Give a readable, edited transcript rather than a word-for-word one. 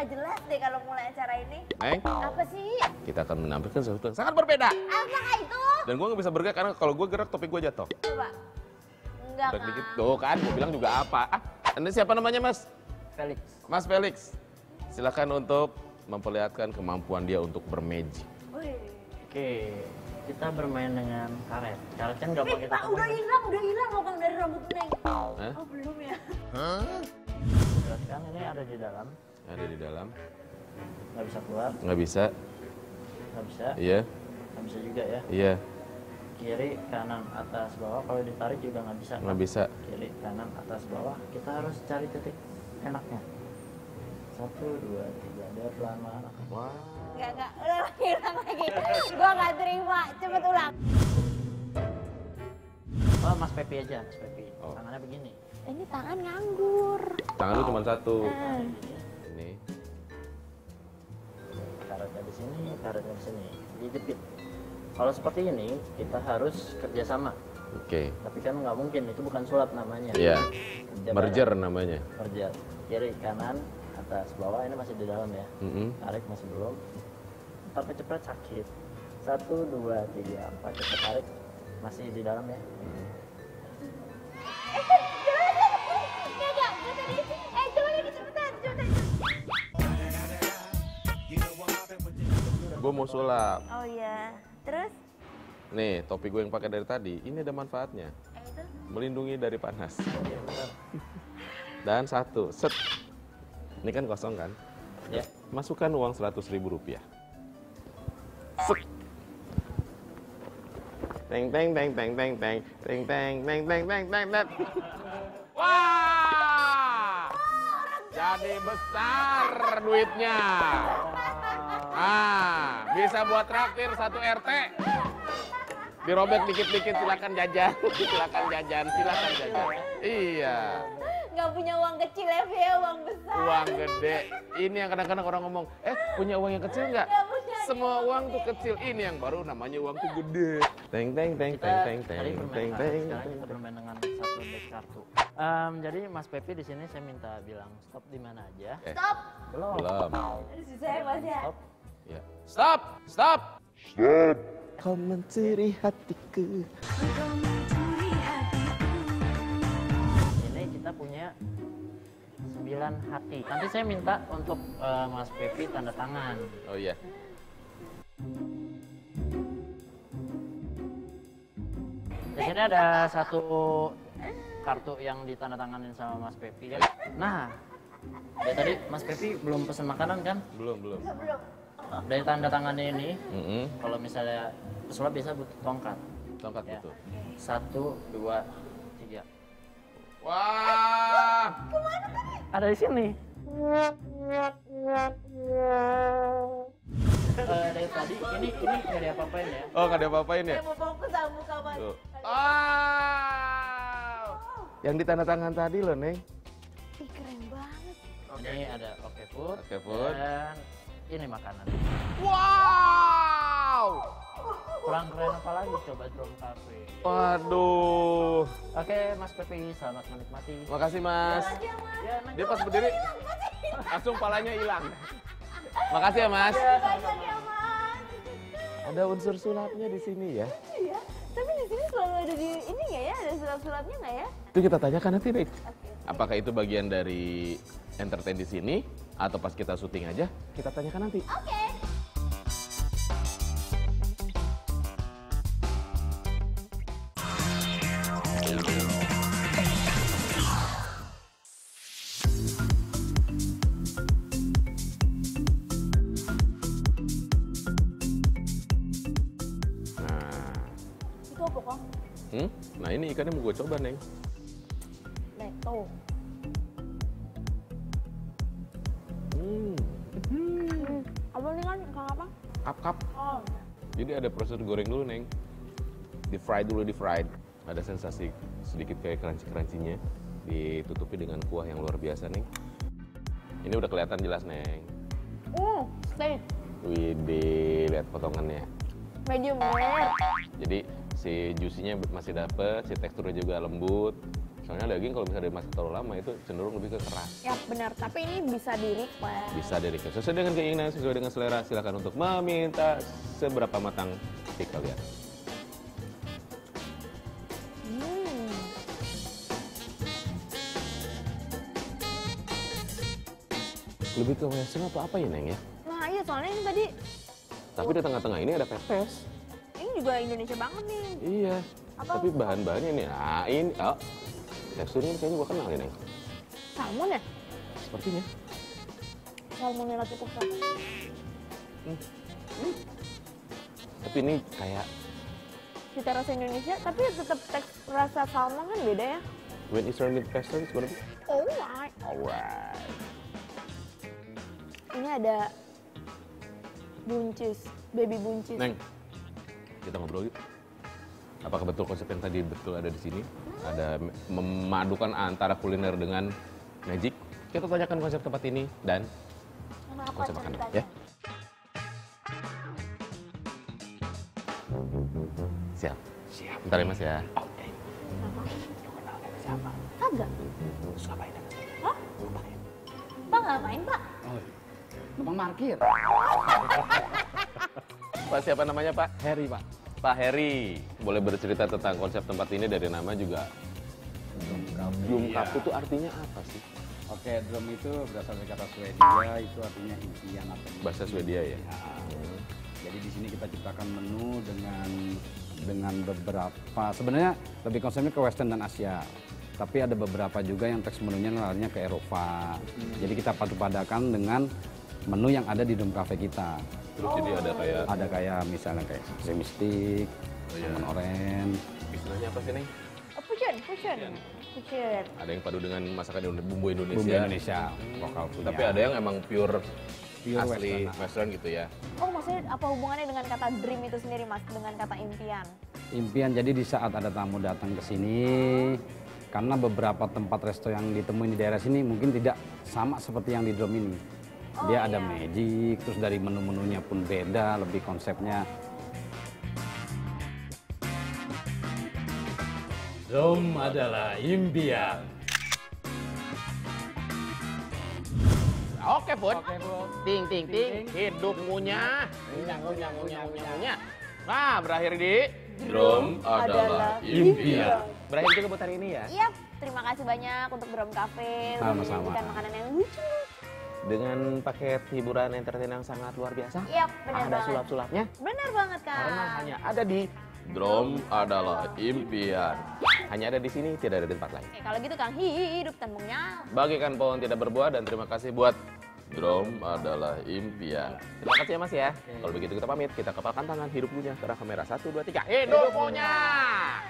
nggak jelas deh kalau mulai acara ini. Neng, Apa sih? kita akan menampilkan sesuatu yang sangat berbeda. Apakah itu? Dan gue nggak bisa bergerak karena kalau gue gerak topik gue jatuh. Coba. Enggak Gerak kan? dikit. Tuh kan, gue bilang juga apa. Anda siapa namanya Mas? Felix. Mas Felix. Silakan untuk memperlihatkan kemampuan dia untuk bermagic. Wih. Oke, kita bermain dengan karet. Karet kan nggak pakai Pak, tataman. udah hilang lubang dari rambut Neng. Hah? Oh, belum ya? Jelaskan ini ada di dalam, Ada di dalam. nggak bisa keluar, Nggak bisa. nggak bisa, Iya. nggak bisa juga ya. Iya. Kiri, kanan, atas, bawah. Kalau ditarik juga nggak bisa. Nggak bisa. Kiri, kanan, atas, bawah. Kita harus cari titik enaknya. 1, 2, 3. Dia pelan-pelan. Wah. Enggak. Ulang lagi. Gua nggak terima. Cepet ulang. Oh, Mas Pepi aja, Mas Pepi. Oh. Tangannya begini. Ini tangan nganggur. Tangan lu cuma satu. Ini. Karetnya di sini, karetnya di sini. Dijepit. Kalau seperti ini, kita harus kerjasama. Oke. Tapi kan nggak mungkin, itu bukan sulap namanya. Iya. Kerja Merger bareng. namanya. Merger. Kiri, kanan, atas, bawah. Ini masih di dalam ya. Tarik masih belum. Ntar kecepet sakit. 1, 2, 3, 4. Kita tarik. Masih di dalam ya. Gue mau sulap. Oh iya. Terus? Nih, topi gue yang pakai dari tadi, ini ada manfaatnya. Itu? Melindungi dari panas. Iya, benar. Dan satu, set. Ini kan kosong kan? Ya. Masukkan uang 100.000 rupiah. Set. Teng teng teng teng teng teng teng teng teng teng teng teng teng. Wah! Jadi besar duitnya. Ah, bisa buat traktir satu RT. Dirobek dikit-dikit silakan jajan, silakan jajan, silakan jajan. Iya. Nggak punya uang kecil ya, Via, uang besar. Uang gede. Ini yang kadang-kadang orang ngomong, punya uang yang kecil nggak? Nggak punya. Semua uang tuh kecil. Ini yang baru namanya uang tuh gede. Teng teng teng Kita teng teng tadi teng bermain teng karet, teng. sekarang kita bermain dengan satu deck kartu. Jadi Mas Pepi di sini saya minta bilang stop di mana aja. Stop. Belum. Belum. Aduh, susah ya, Mas ya. Stop. Ya. Stop, stop. Stop. Kau mencuri hatiku. Ini kita punya 9 hati. Nanti saya minta untuk Mas Pepi tanda tangan. Oh iya. Di sini ada satu kartu yang ditandatanganin sama Mas Pepi. Nah, dari tadi Mas Pepi belum pesan makanan kan? Belum, belum. Belum. Dari tanda tangannya ini, Mm-mm. kalau misalnya pesulap biasa butuh tongkat. Tongkat Ya. itu. 1, 2, 3. Wah. Ada di sini. Dari tadi ini nggak ada apa-apain ya. Oh, nggak ada apa-apain ya? Saya mau fokus sama muka Mas. Tuh. Wow. Yang ditandatangan tadi loh, Neng. Ih, keren banget. Ini ada Oke Food. Oke Food. Dan ini makanan. Wow. Kurang keren apa lagi coba Drum Cafe. Waduh. Oke, Mas Pepi, selamat menikmati. Makasih, Mas. Makasih ya, Mas. Ya, nanti Dia pas berdiri langsung palanya hilang. Makasih ya, Mas. Banyak ya, Mas. Ada unsur sulapnya di sini ya. Iya. Tapi di sini selalu ada di ini nggak ya? Ada sulap-sulapnya nggak ya? Itu kita tanyakan nanti, Rik. Oke. Apakah itu bagian dari entertain di sini atau pas kita syuting aja? Kita tanyakan nanti. Oke. Nah, Itu apa, Kong? nah ini ikannya mau gue coba, Neng. Leto. Apa nih kan? Kang apa? Kap-kap. Oh. Jadi ada proses goreng dulu, Neng. Di fry dulu, di fried. Ada sensasi sedikit kayak crunchy-crunchy-nya. Ditutupi dengan kuah yang luar biasa, Neng. Ini udah kelihatan jelas, Neng. Steak. Widih, lihat potongannya. Medium rare. Jadi si juicy-nya masih dapet, si teksturnya juga lembut. Soalnya daging kalau misalnya dimasak terlalu lama itu cenderung lebih ke keras. Ya benar, tapi ini bisa di-request. Bisa dari sesuai dengan keinginan, sesuai dengan selera. Silakan untuk meminta seberapa matang steak kalian. Lebih ke western atau apa ya, Neng ya? Nah iya, soalnya ini tadi, Tapi di tengah-tengah ini ada pepes. ini juga Indonesia banget nih. Iya. Apa? Tapi bahan-bahannya nih, nah ini, oh, teksturnya kayaknya gua kenal nih, Neng. Salmon ya? Sepertinya. Salmon merah cukup kan? Tapi ini kayak Cita rasa Indonesia, tapi tetap rasa salmon kan beda ya? when Eastern meat pastry is gonna be Alright. alright. Ini ada buncis, baby buncis. Neng, kita ngobrol yuk. Apakah betul konsep yang tadi betul ada di sini? Ada memadukan antara kuliner dengan magic? Kita tanyakan konsep tempat ini dan Kenapa konsep makanan ceritanya? ya. Siap. Siap. Bentar ya Mas ya. Oke. Siapa? Kagak. Terus ngapain? Hah? Pak ngapain Pak? Oh, numpang parkir. Pak siapa namanya Pak? Harry, Pak. Pak Heri. Boleh bercerita tentang konsep tempat ini dari nama juga. Drum kapu itu artinya apa sih? Oke, drum itu berasal dari kata Swedia, itu artinya impian atau mimpi. Bahasa Swedia ya? Jadi di sini kita ciptakan menu dengan beberapa, sebenarnya lebih konsepnya ke Western dan Asia. Tapi ada beberapa juga yang teks menunya larinya ke Eropa. Jadi kita padu-padakan dengan menu yang ada di Drum Cafe kita. Terus jadi ada kayak Misalnya kayak semi stick, salmon orange. istilahnya apa sih Neng? Oh, fusion. Ada yang padu dengan masakan bumbu Indonesia. Bumbu Indonesia, lokal punya. Tapi ada yang emang pure asli Western. Western gitu ya. Oh maksudnya apa hubungannya dengan kata dream itu sendiri Mas? Dengan kata impian? Impian, jadi di saat ada tamu datang ke sini, karena beberapa tempat resto yang ditemuin di daerah sini mungkin tidak sama seperti yang di Drum ini. Oh, Dia ada iya. magic, terus dari menu-menunya pun beda, lebih konsepnya. Drum adalah impian. Oke, Bud. Ting, ting, ting. Hidup ngunyah. Ngunyah. Nah, berakhir di Drum adalah impian. Berakhir juga buat hari ini ya. Iya, terima kasih banyak untuk Drum Cafe. Sama-sama. Menyajikan makanan yang lucu. Dengan paket hiburan entertain yang sangat luar biasa. Iya, benar Ada banget. sulap-sulapnya. Benar banget Kak. Karena hanya ada di Drum adalah impian. Hanya ada di sini, tidak ada di tempat lain. Oke, kalau gitu Kang, hidup tanpa Bagikan pohon tidak berbuah dan terima kasih buat Drum adalah impian. Terima kasih ya Mas ya. Kalau begitu kita pamit, kita kepalkan tangan hidup punya ke arah kamera 1, 2, 3. Hidup punya.